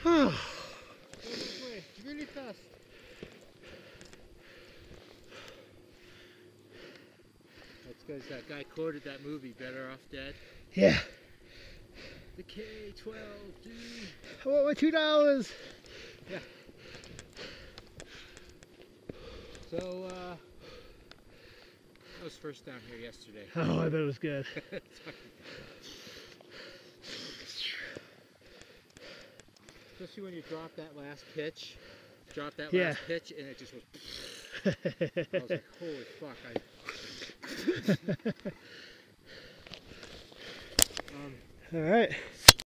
Really fast. That's because that guy quoted that movie, Better Off Dead. Yeah. The K-12, dude. I want my $2. Yeah. So, I was first down here yesterday. Oh, I bet it was good. Especially when you drop that last pitch. Last pitch, and it just was. I was like, holy fuck. All right.